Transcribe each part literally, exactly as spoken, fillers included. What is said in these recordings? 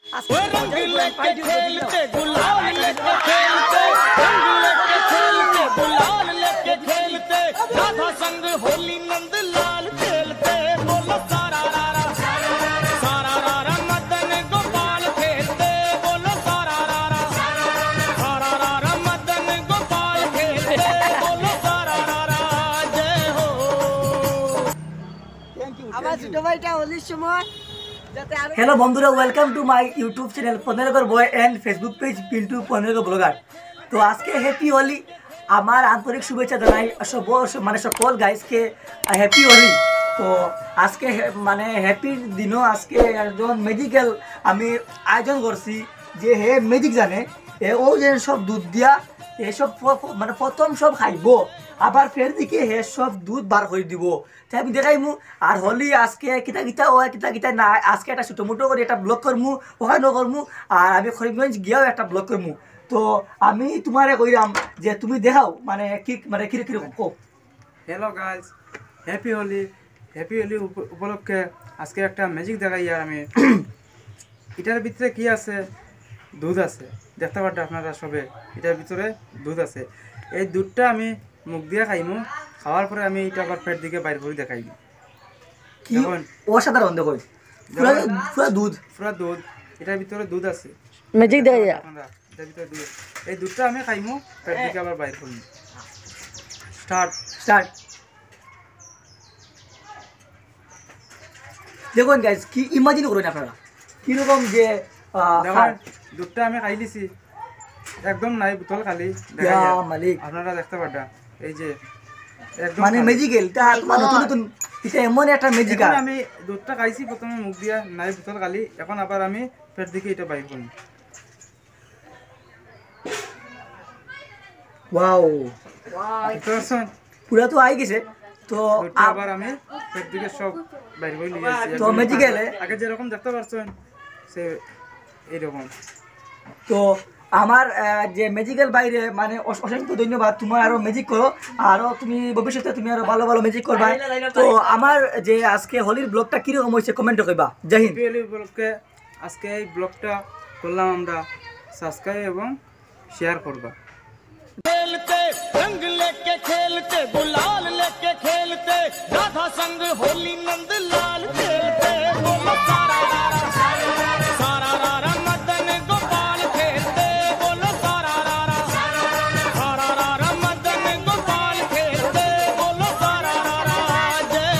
रंग लेके खेलते गुलाल लेके खेलते रंग लेके खेलते गुलाल लेके खेलते राधा संग होली नंद लाल खेलते बोलो सारा रारा सारा रारा मदन गोपाल खेलते बोलो सारा रारा सारा रारा मदन गोपाल खेलते बोलो सारा रारा जय हो। আমার ছোট ভাইটা হোলির সময় हेलो बंधुरा welcome to my YouTube channel Pandrahgarh boy and Facebook page Pintu Pandrahgarh blogger. तो आज के हैप्पी होली आमार आंतरिक शुभेच्छा जानाई सब माने सकल गाइस के हैप्पी होली। तो आज के माने हैप्पी दिनों आज के একজন মেজিক্যাল আমি আয়োজন করছি যে হে মেজিক জানে এ ও যে সব দুধ দিয়া এসব মানে প্রথম সব খাইব আবার ফের দিকে হে সব দুধ বার করে দিব তাই আমি দেখাইমু। আর হলি আজকে কিতা কিতা ও কিতা কিতা না আজকে একটা ছোটো মোটো করে একটা ব্লগ করমু ওখানে করমু আর আমি খরিগঞ্জ গিয়েও একটা ব্লগ করমু। তো আমি তোমারে কইরাম যে তুমি দেখাও মানে কি মানে কি কিরকম কো। Hello guys, happy Holi. Happy Holi উপলক্ষে আজকে একটা ম্যাজিক দেখাই আর আমি এটার ভিতরে কি আছে দুধ আছে দেখতে পারটা আপনারা সবে এটার ভিতরে দুধ আছে। এই দুধটা আমি মুখ দিয়ে খাইমু খাওয়ার পরে আমি এটা আবার পেট দিকে বাইর করে দেখাই কি অসাধারণ দেখো পুরো পুরো দুধ পুরো দুধ এটার ভিতরে দুধ আছে ম্যাজিক দেখাই আপনারা এটার ভিতরে দুধ এই দুধটা আমি খাইমু পেট দিকে আবার বাইর করব। স্টার্ট স্টার্ট দেখুন গাইস কি ইমাজিন করুন আপনারা কিরকম যে দেখুন দুধটা আমি খাই লিছি একদম নাই বোতল খালি মালিক আপনারা দেখতে পারটা এই যে একদম মানে ম্যাজিক্যাল তা মানে নতুন নতুন এটা এমন একটা ম্যাজিক। এখন আমি দুধটা খাইছি প্রথমে মুখ দিয়া নাই বোতল খালি এখন আবার আমি পেট দিকে এটা বাইর করি। ওয়াও ওয়াও পুরা তো আই গেছে। তো আবার আমি পেট দিকে সব বাইর করে নিয়ে আসছি। তো ম্যাজিক্যাল আগে যেরকম দেখতে পারছেন সে এইরকম। তো আমার যে ম্যাজিক্যাল বাইরে মানে অসংখ্য ধন্যবাদ। তোমার আরো ম্যাজিক করো আরো তুমি ভবিষ্যতে তুমি আরো ভালো ভালো ম্যাজিক করবা। তো আমার যে আজকে হোলির ব্লগটা কিরকম হয়েছে কমেন্টে কইবা। জয় হিন্দ। হোলি ব্লগকে আজকে এই ব্লগটা করলাম আমরা, সাবস্ক্রাইব এবং শেয়ার করবা। खेलते रंग लेके खेलते गुलाल लेके खेलते राधा संग होली नंद लाल खेलते बोलो सारा रारा सारा रारा मदन गोपाल खेलते बोलो सारा रारा सारा रारा मदन गोपाल खेलते बोलो सारा रारा जय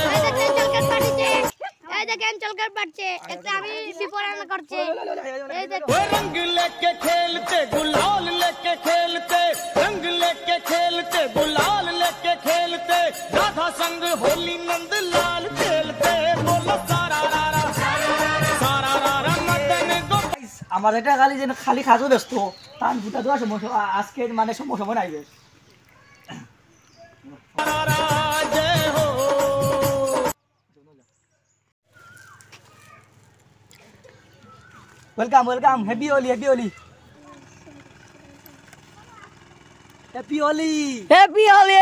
এই দেখেন চলকার পাচ্ছে একটা আমি বিপরণ করছে এই দেখেন वो रंग लेके खेलते गुलाल लेके खेलते रंग लेके खेलते गुलाल लेके खेलते राधा संग होली नंद लाल खेलते बोलो सारा रारा सारा रारा मदन गोपाल। আমার এটা খালি যেন খালি খাজো ব্যস্ত তার দুটা দেওয়া সমস্যা আজকে মানে সমস্যা মনে আইবে। जय हो welcome welcome happy Holi happy Holi happy Holi happy Holi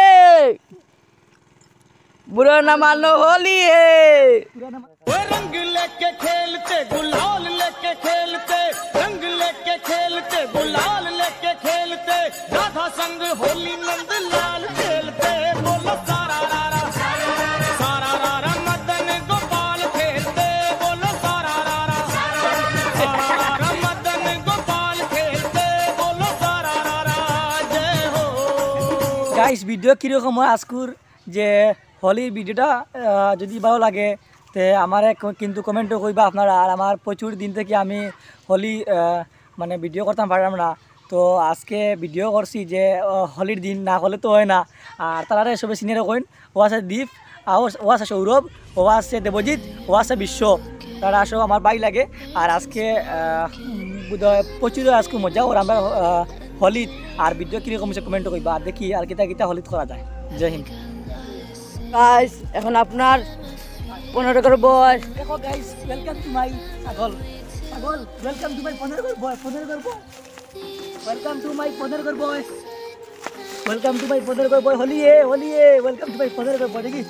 बुरा न मानो होली है। वो रंग लेके खेलते गुलाल लेके खेलते रंग लेके खेलते गुलाल लेके खेलते राधा संग होली नंद लाल खेलते बोलो सारा रारा सारा रारा मदन गोपाल खेलते बोलो सारा रारा सारा रारा मदन गोपाल खेलते बोलो सारा रारा जय हो। গাইস ভিডিও কীরকম হয় আজকুর যে হোলির ভিডিওটা যদি ভালো লাগে তে আমার কিন্তু কমেন্টও কইবা আপনারা। আর আমার প্রচুর দিন থেকে আমি হোলি মানে ভিডিও করতাম পারলাম না তো আজকে ভিডিও করছি যে হোলির দিন না হলে তো হয় না। আর তারা সবে সিনিয়র কইন ও আছে দীপ ও আছে সৌরভ ও আছে দেবজিৎ ও আছে বিশ্ব তারা আসো আমার বাই লাগে। আর আজকে প্রচুর আজকে মজা ওর আমরা হোলিত আর ভিডিও কীরকম হচ্ছে কমেন্টও কইবা আর দেখি আর কিতা কিতা হোলিত করা যায়। জয় হিন্দ গাইস এখন আপনার পনেরো করে বয়স দেখো গাইস ওয়েলকাম টু মাই পাগল পাগল ওয়েলকাম টু মাই পনেরো বয় পনেরো বয় ওয়েলকাম টু মাই পনেরো বয় ওয়েলকাম টু মাই পনেরো বয় হোলি এ হোলি এ ওয়েলকাম টু মাই পনেরো বয় দেখি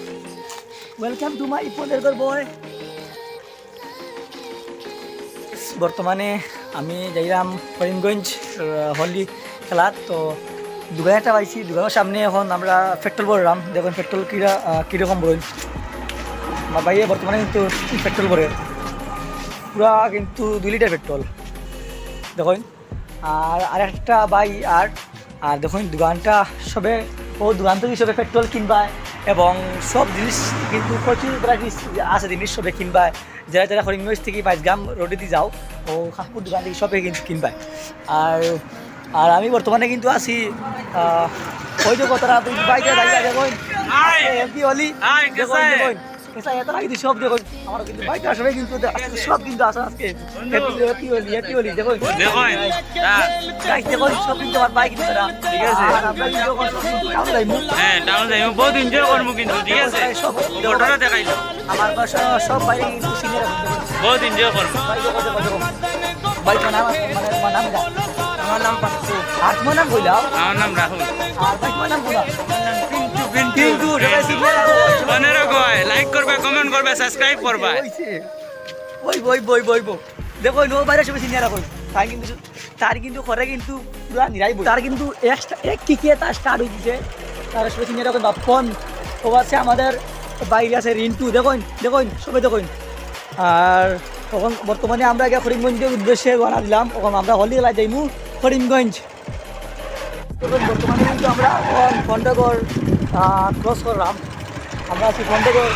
ওয়েলকাম টু মাই পনেরো বয় বর্তমানে আমি যাইলাম করিমগঞ্জ হোলি খেলার। তো দোকানে একটা পাইছি, দোকানের সামনে এখন আমরা পেট্রোল ভরলাম। দেখুন পেট্রোল কীরা কীরকম বই আমার বাইরে বর্তমানে কিন্তু পেট্রোল ভরে পুরা কিন্তু দুই লিটার পেট্রোল দেখুন। আর আরেকটা বাই আর আর দেখুন দোকানটা সবে ও দোকান থেকে সবে পেট্রোল কিনবা এবং সব জিনিস কিন্তু প্রচুর প্রায় আছে জিনিস সবে কিনবা। যারা যারা করিমগঞ্জ থেকে বাইশগ্রাম রোডে দিয়ে যাও ও কাকুর দোকান থেকে সবে কিন্তু কিনবা। আর আর আমি বর্তমানে কিন্তু আছি ওই যে কতটা বাইকে দাঁড়িয়ে দেখুন এমপি হলি দেখুন দেখুন এত লাগে সব দেখুন আমার কিন্তু বাইক আসবে কিন্তু সব কিন্তু আসা আজকে হ্যাপি হলি হ্যাপি হলি দেখুন দেখুন সব কিন্তু আমার বাইক কিন্তু ঠিক আছে। আর আমরা কিন্তু টাউন যাইমু, হ্যাঁ টাউন যাইমু, বহুত এনজয় করবো কিন্তু ঠিক আছে। সব ফটোটা দেখাইলো আমার বাসা সব বাইরে কিন্তু সিনিয়র বহুত এনজয় করবো। বাইক কত কত বাইক নাম মানে নাম দা আমার নাম পাচ্ছু, আর তোমার নাম কইলাও আমার নাম রাহুল, আর বাইক নাম কইলাও পিন্টু পিন্টু কিন্তু সবাই সিনিয়র পনেরো কয় লাইক করবে, কমেন্ট করবে, সাবস্ক্রাইব করবে। ওই বই বই বই বই দেখো নো বাইরে সবাই সিনিয়র রাখো তাই কিন্তু তার কিন্তু করে কিন্তু পুরা নিরাই বই তার কিন্তু এক্সট্রা এক কিকে তার স্টার্ট হয়ে দিচ্ছে। তার সবাই সিনিয়র রাখুন বাপন ও আছে আমাদের বাইরে আছে রিন্টু দেখুন দেখুন সবাই দেখুন। আর তখন বর্তমানে আমরা আগে করিমগঞ্জের উদ্দেশ্যে রওনা দিলাম। তখন আমরা হলি খেলা যাইমু করিমগঞ্জ। তখন বর্তমানে কিন্তু আমরা পন্ডগড় ক্রস করলাম। আমরা আছি পন্ডগড়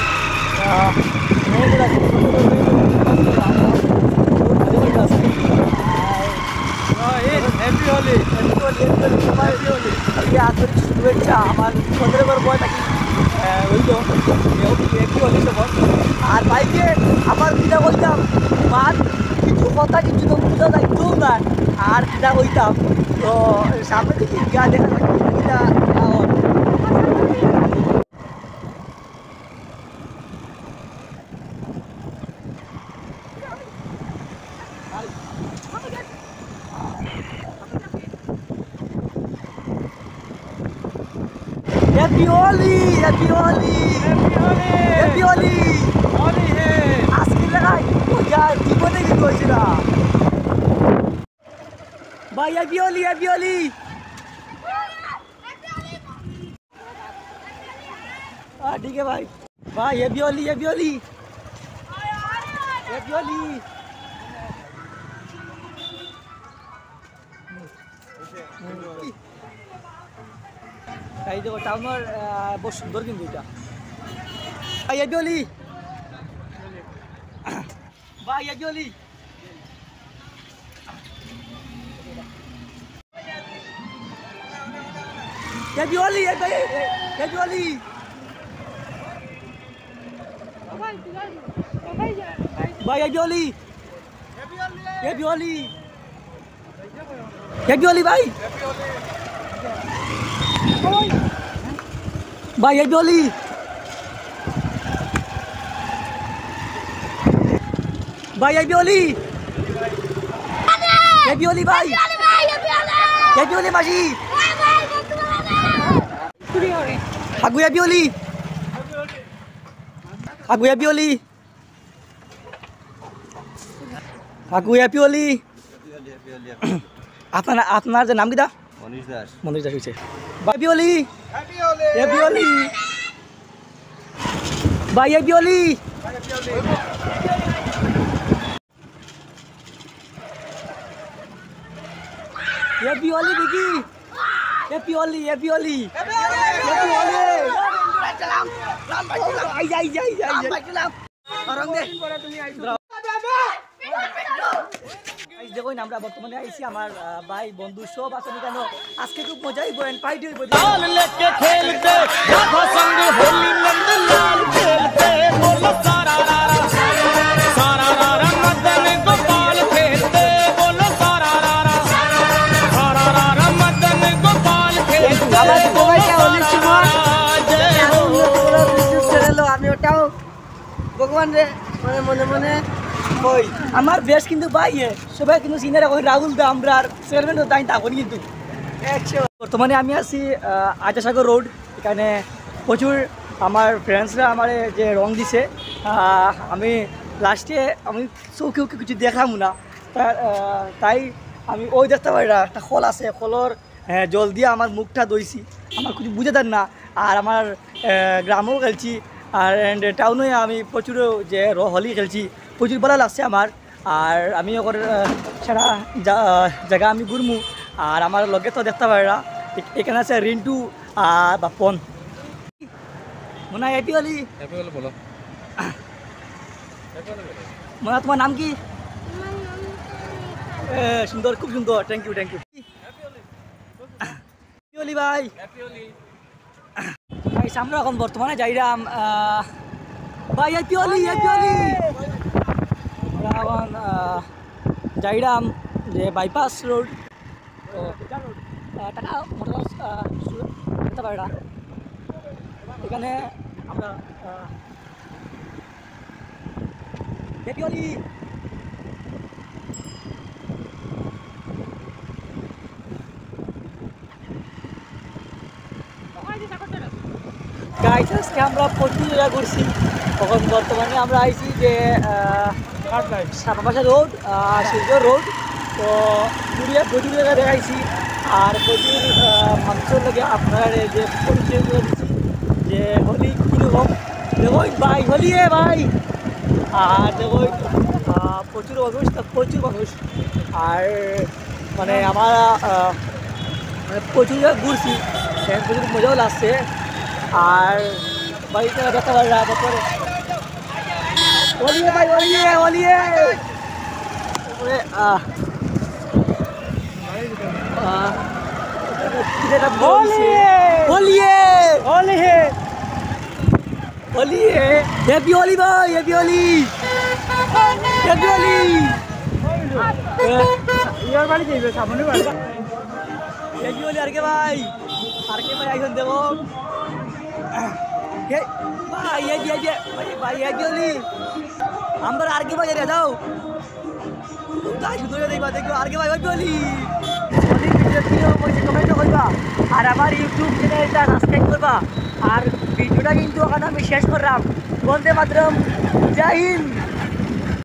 শুভেচ্ছা আমার পনেরো বয় থাকি হইল একটু হলি তখন। আর বাইকে আমার কিনা বলতাম মার কিছু কথা কিছু তো বুঝা যাইতো না আর কিনা হইতাম। তো সামনে থেকে গা দেখা কিনা Happy Holi! Happy Holi! Happy Holi! Holi है। आजकल लगाई तो यार जीवन में भी कोई ना। भाई Happy Holi! Happy Holi! हाँ ठीक है भाई। भाई Happy Holi! Happy Holi! Happy Holi! এই দেখো টাউনের বহু সুন্দর কিন্তু এটা ভাই হ্যাপি হোলি ভাই happy Holi happy Holi happy Holi ভাই happy Holi happy Holi happy Holi ভাই भाई हैप्पी होली भाई हैप्पी होली हैप्पी होली भाई हैप्पी होली मासी আগু हैप्पी होली আগু हैप्पी होली আগু हैप्पी होली আপনার আপনার যে নাম কি দা মনীষ দাস মনীষ দাস হয়েছে हैप्पी होली हैप्पी होली भाई happy Holi happy Holi Vicky happy Holi happy Holi happy Holi आई आई आई आई रंग दे দেখুন আমরা বর্তমানে আইছি আমার ভাই বন্ধু সব আছে কেন আজকে খুব মজাই বলেন পাইটি হইব लाल लेके खेलते राधा संग होली नंद लाल खेलते बोलो सारा रारा सारा रारा मदन गोपाल खेलते बोलो सारा रारा सारा रारा मदन गोपाल खेलते আমার সবাইকে অনেক সময় আমি ওটাও ভগবান রে মনে মনে মনে ওই আমার বেশ কিন্তু ভাই সবাই কিন্তু সিনিয়র ওই রাহুল দা আমরা চেয়ারম্যান তাই তখন কিন্তু বর্তমানে আমি আছি আজাসাগর রোড এখানে প্রচুর আমার ফ্রেন্ডসরা আমার যে রং দিছে আমি লাস্টে আমি চৌকে ওকে কিছু দেখাবো না তা- আহ, তাই আমি ওই দেখতে পারি না একটা খোল আছে খোলর আহ, জল দিয়ে আমার মুখটা দইছি আমার কিছু বুঝে দেন না আর আমার আহ, গ্রামেও খেলছি আর অ্যান্ড টাউনে আমি প্রচুর যে র হোলি খেলছি প্রচুর ভালো লাগছে আমার আর আমি ওর আহ, সারা জা- জায়গা আমি ঘুরমু আর আমার লগে তো দেখতে পারি না এ- এখানে আছে রিন্টু আর বাপন মনে হয় হ্যাপি হোলি মনে হয় তোমার নাম কি এ, সুন্দর খুব সুন্দর thank you thank you happy Holi ভাই ভাই সামনে এখন বর্তমানে যাইরাম আহ, ভাই হ্যাপি হোলি হ্যাপি হোলি আমরা এখন আহ, যাইরাম যে বাইপাস রোড টাকা মোটর যেতে পারে না এখানে আমরা হ্যাপি হোলি গাইস আজকে আমরা প্রচুর জায়গা ঘুরছি তখন বর্তমানে আমরা আইছি যে সাপাপাশা রোড সূর্য রোড তো ঘুরিয়ে প্রচুর জায়গা দেখাইছি আর প্রচুর আহ, মানুষের লোকে আপনার এই যে পরিচয় করে দিচ্ছি যে হোলি কীরকম দেখো ভাই হোলি এ ভাই আর দেখো আহ, প্রচুর মানুষ তা প্রচুর মানুষ আর মানে আমার আহ, মানে প্রচুর জায়গা ঘুরছি এখন প্রচুর মজাও লাগছে আর বাড়িতে দেখতে পারি না তারপরে ওলিয়ে ভাই ওলিয়ে ওলিয়ে তারপরে আহ আহ, যেটা বলছে ওলিয়ে ওলিয়ে ওলিয়ে হ্যাপি হোলি ভাই হ্যাপি হোলি হ্যাপি হোলি ইয়ার বাড়ি যাইবে সামনে বাড়ি হ্যাপি হোলি আর কে ভাই আর কে ভাই এখন দেবো হে ভাই এই যে ভাই ভাই হ্যাপি হোলি আমরা আর কে ভাই রে দাও তাই শুধু দেখবা দেখো আর কে ভাই হ্যাপি হোলি হোলি ভিডিও কি হইছে কমেন্ট করবা আর আমার ইউটিউব চ্যানেলটা সাবস্ক্রাইব করবা আর ভিডিওটা কিন্তু ওখানে আমি শেষ করলাম বন্দে মাতরম জয় হিন্দ।